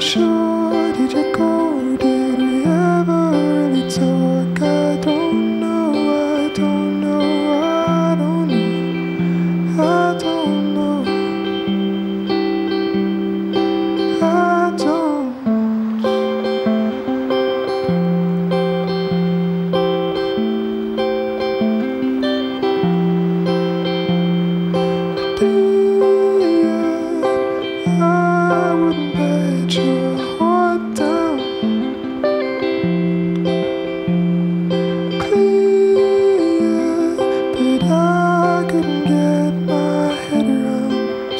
sure? Did you go? Did we ever really talk? I don't know, I don't know, I don't know, I don't know, I don't. I wouldn't bet your heart down clear, but I couldn't get my head around.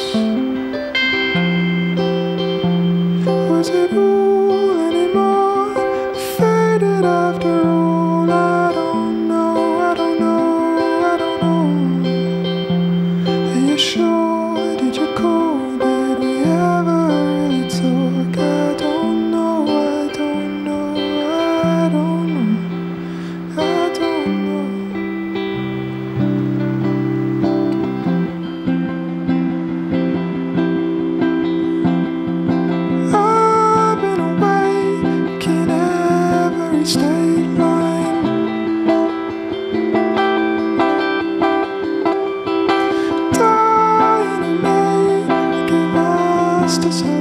Was it all anymore? Faded after all. I don't know, I don't know, I don't know. Are you sure? Did you call? Did we ever really talk? I don't know, I don't know, I don't know, I don't know. I've been awake in every state line, dying in May, give us to